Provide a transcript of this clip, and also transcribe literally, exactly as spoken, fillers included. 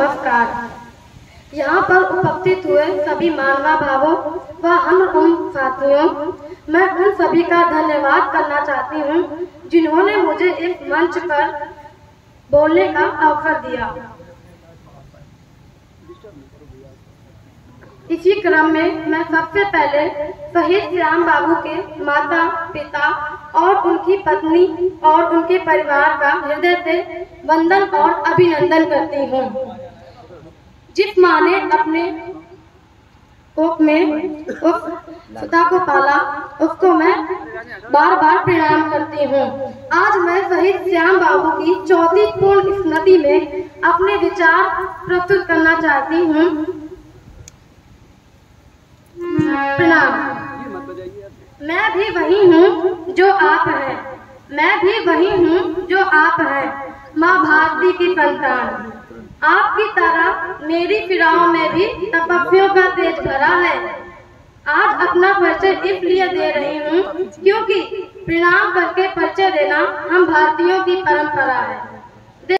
नमस्कार। यहाँ पर उपस्थित हुए सभी मानवा भावों व हम उन साथियों, मैं उन सभी का धन्यवाद करना चाहती हूँ जिन्होंने मुझे इस मंच पर बोलने का अवसर दिया। इसी क्रम में मैं सबसे पहले शहीद श्याम बाबू के माता पिता और उनकी पत्नी और उनके परिवार का हृदय से वंदन और अभिनंदन करती हूँ। जिस माँ ने अपने कोख में उस सुधा को पाला, उसको मैं बार बार प्रणाम करती हूँ। आज मैं शहीद श्याम बाबू की चौथी पूर्ण स्मृति में अपने विचार प्रस्तुत करना चाहती हूँ। प्रणाम। मैं भी वही हूँ जो आप हैं, मैं भी वही हूँ जो आप हैं, माँ भारती की संतान। आपकी तरह मेरी फिराओं में भी तपस्वियों का तेज भरा है। आज अपना परिचय इसलिए दे रही हूँ क्योंकि प्रणाम करके परिचय देना हम भारतीयों की परंपरा है।